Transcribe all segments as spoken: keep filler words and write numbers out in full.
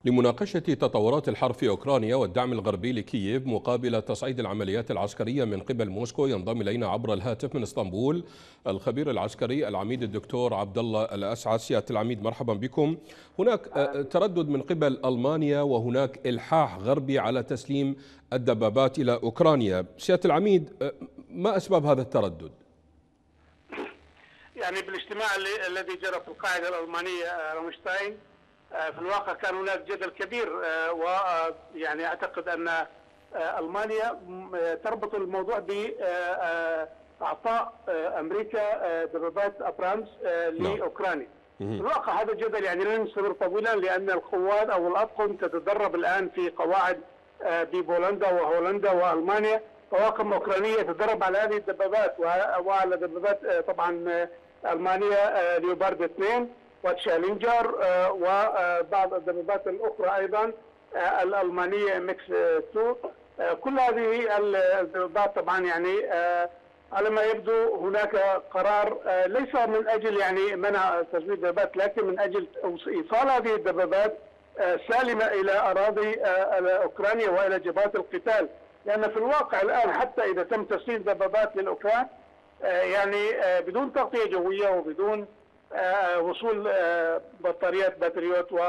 لمناقشة تطورات الحرب في أوكرانيا والدعم الغربي لكييف مقابل تصعيد العمليات العسكرية من قبل موسكو، ينضم إلينا عبر الهاتف من اسطنبول الخبير العسكري العميد الدكتور عبد الله الأسعد. سيادة العميد مرحبا بكم. هناك تردد من قبل ألمانيا وهناك إلحاح غربي على تسليم الدبابات إلى أوكرانيا. سيادة العميد، ما أسباب هذا التردد؟ يعني بالاجتماع الذي جرى في القاعدة الألمانية رامشتاين، في الواقع كان هناك جدل كبير، ويعني أعتقد أن ألمانيا تربط الموضوع بإعطاء أمريكا دبابات أبرامز لأوكرانيا. في الواقع هذا الجدل يعني لن يستمر طويلا، لأن القوات أو الأطقم تتدرب الآن في قواعد ببولندا وهولندا وألمانيا. طواقم أوكرانية تدرب على هذه الدبابات وعلى دبابات طبعا ألمانيا ليوبارد اثنين وتشالنجر وبعض الدبابات الأخرى أيضا الألمانية ميكس اثنين. كل هذه الدبابات طبعا يعني على ما يبدو هناك قرار ليس من أجل يعني منع تسليم الدبابات، لكن من أجل إيصال هذه الدبابات سالمة إلى أراضي أوكرانيا وإلى جبهات القتال. لأن في الواقع الآن حتى إذا تم تسليم دبابات للأوكران يعني بدون تغطية جوية وبدون وصول بطاريات باتريوت و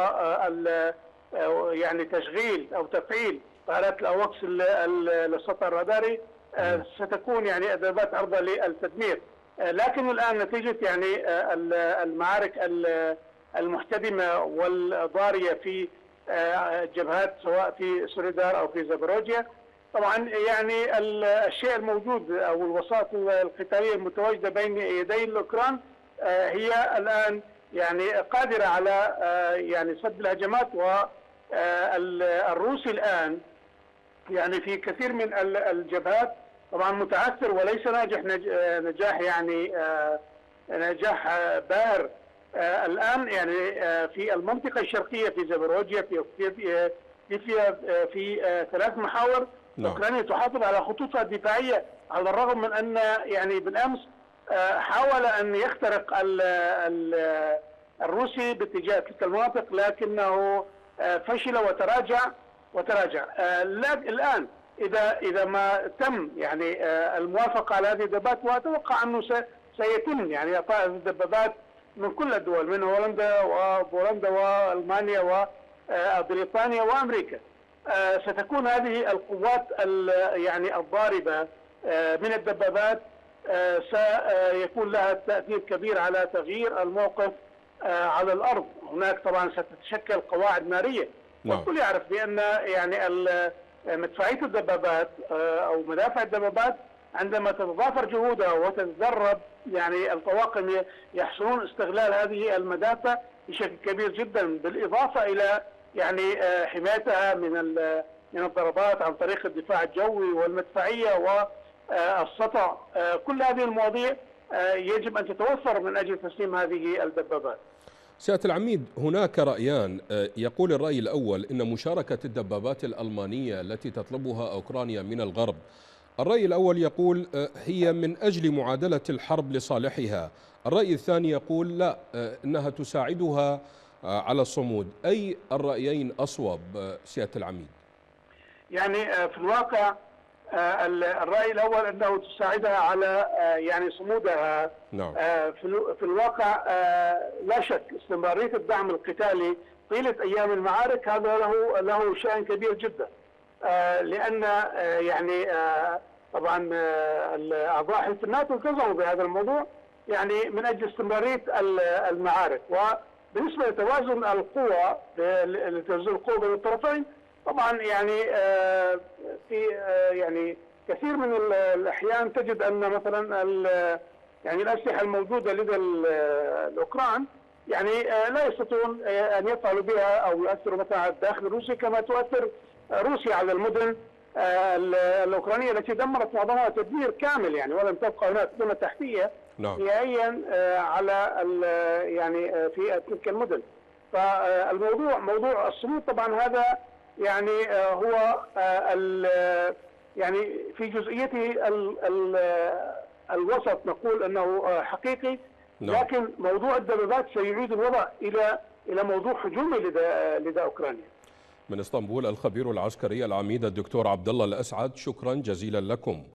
يعني تشغيل أو تفعيل طائرات الأوكس للسطح الراداري، ستكون يعني دبابات عرضة للتدمير. لكن الآن نتيجة يعني المعارك المحتدمة والضارية في جبهات سواء في سوليدار أو في زابروجيا، طبعا يعني الشيء الموجود او الوساطه القتاليه المتواجده بين يدي الاوكران هي الان يعني قادره على يعني سد الهجمات. والروسي الان يعني في كثير من الجبهات طبعا متعثر وليس ناجح نجاح يعني نجاح باهر. الان يعني في المنطقه الشرقيه في زابروجيا في في في, في ثلاث محاور أوكرانيا تحافظ على خطوطها الدفاعية، على الرغم من أن يعني بالأمس حاول أن يخترق ال ال الروسي باتجاه تلك المناطق، لكنه فشل وتراجع وتراجع. الآن إذا إذا ما تم يعني الموافقة على هذه الدبابات، وأتوقع أنه سيتم يعني إعطاء الدبابات من كل الدول، من هولندا وبولندا وألمانيا وبريطانيا وأمريكا، ستكون هذه القوات يعني الضاربة من الدبابات سيكون لها تأثير كبير على تغيير الموقف على الأرض. هناك طبعا ستتشكل قواعد نارية، والكل يعرف بأن يعني مدفعية الدبابات أو مدافع الدبابات عندما تتضافر جهودها وتتدرب يعني الطواقم يحسنون استغلال هذه المدافع بشكل كبير جدا، بالإضافة إلى يعني حمايتها من من الضربات عن طريق الدفاع الجوي والمدفعية والسطع. كل هذه المواضيع يجب أن تتوفر من أجل تسليم هذه الدبابات. سيادة العميد، هناك رأيان. يقول الرأي الأول إن مشاركة الدبابات الألمانية التي تطلبها أوكرانيا من الغرب، الرأي الأول يقول هي من أجل معادلة الحرب لصالحها. الرأي الثاني يقول لا، إنها تساعدها على الصمود. أي الرأيين أصوب سيادة العميد؟ يعني في الواقع الرأي الأول أنه تساعدها على يعني صمودها. نعم. في الواقع لا شك استمرارية الدعم القتالي طيلة أيام المعارك هذا له له شأن كبير جدا، لأن يعني طبعا أعضاء حلف الناتو التزموا بهذا الموضوع يعني من أجل استمرارية المعارك. و بالنسبة لتوازن القوى لتوازن القوى بين الطرفين، طبعا يعني في يعني كثير من الأحيان تجد أن مثلا يعني الأسلحة الموجودة لدى الأوكران يعني لا يستطيعون أن يفعلوا بها أو يؤثروا مثلا على الداخل الروسي كما تؤثر روسيا على المدن الأوكرانية التي دمرت معظمها تدمير كامل يعني، ولم تبقى هناك بنى تحتية نهائيا على يعني في تلك المدن. فالموضوع موضوع الصمود طبعا هذا يعني هو يعني في جزئيته الوسط نقول انه حقيقي، لكن موضوع الدبابات سيعيد الوضع الى الى موضوع هجومي لدى لدى اوكرانيا. من اسطنبول الخبير العسكري العميد الدكتور عبد الله الأسعد، شكرا جزيلا لكم.